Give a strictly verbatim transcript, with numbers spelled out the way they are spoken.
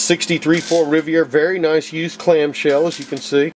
sixty-three Ford Riviera, very nice used clamshell, as you can see.